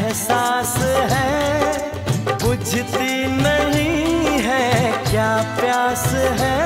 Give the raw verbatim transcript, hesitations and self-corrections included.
एहसास है, बुझती नहीं है क्या प्यास है।